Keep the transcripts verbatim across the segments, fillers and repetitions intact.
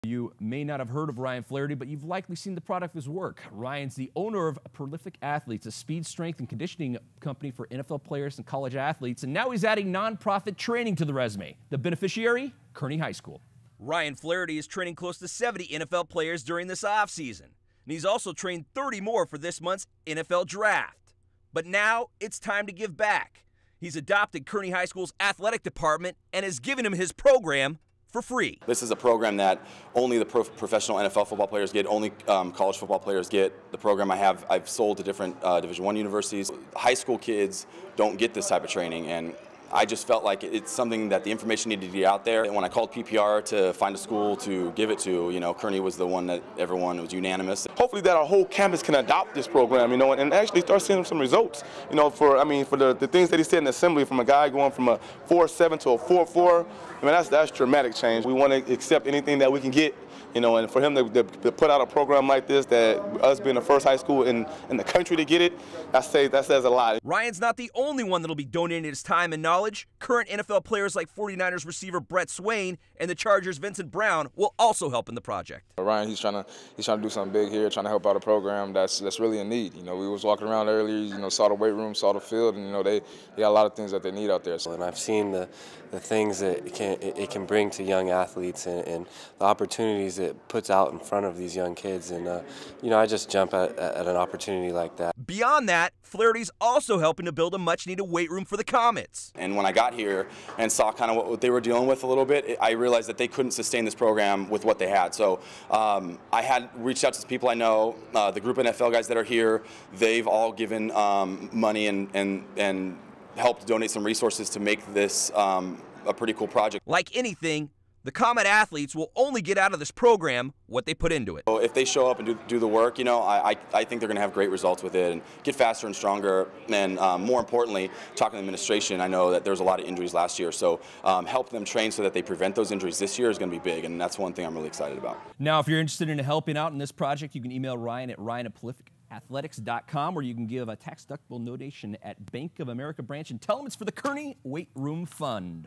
You may not have heard of Ryan Flaherty, but you've likely seen the product of his work. Ryan's the owner of Prolific Athletes, a speed, strength, and conditioning company for N F L players and college athletes, and now he's adding nonprofit training to the resume. The beneficiary? Kearney High School. Ryan Flaherty is training close to seventy N F L players during this offseason, and he's also trained thirty more for this month's N F L Draft. But now it's time to give back. He's adopted Kearney High School's athletic department and has given him his program for free. This is a program that only the pro professional N F L football players get, only um, college football players get. The program I have, I've sold to different uh, Division One universities. High school kids don't get this type of training, and I just felt like it's something that the information needed to be out there. And when I called P P R to find a school to give it to, you know, Kearney was the one that everyone was unanimous. Hopefully that our whole campus can adopt this program, you know, and actually start seeing some results. You know, for, I mean, for the, the things that he said in the assembly, from a guy going from a four seven to a four four, I mean, that's, that's dramatic change. We want to accept anything that we can get, you know, and for him to, to, to put out a program like this, that us being the first high school in, in the country to get it, that says, that says a lot. Ryan's not the only one that'll be donating his time and knowledge. Current N F L players like forty-niners receiver Brett Swain and the Chargers' Vincent Brown will also help in the project. Ryan, he's trying to he's trying to do something big here, trying to help out a program that's that's really in need. You know, we was walking around earlier, you know, saw the weight room, saw the field, and you know they, they got a lot of things that they need out there. And I've seen the the things that it can it can bring to young athletes and, and the opportunities it puts out in front of these young kids, and uh, you know, I just jump at, at an opportunity like that. Beyond that, Flaherty's also helping to build a much-needed weight room for the Comets. And when I got here and saw kind of what, what they were dealing with a little bit, I realized that they couldn't sustain this program with what they had. So um, I had reached out to some people I know, uh, the group of N F L guys that are here. They've all given um, money and, and, and helped donate some resources to make this um, a pretty cool project. Like anything, the Comet athletes will only get out of this program what they put into it. So if they show up and do, do the work, you know, I, I, I think they're going to have great results with it and get faster and stronger. And um, more importantly, talking to the administration, I know that there's a lot of injuries last year. So um, help them train so that they prevent those injuries this year is going to be big. And that's one thing I'm really excited about. Now, if you're interested in helping out in this project, you can email Ryan at ryan at prolific athletics dot com, or you can give a tax-deductible donation at Bank of America branch and tell them it's for the Kearney Weight Room Fund.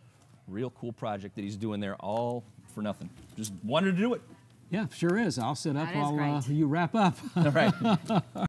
Real cool project that he's doing there, all for nothing. Just wanted to do it. Yeah, sure is. I'll sit up That is while uh, great. you wrap up. All right.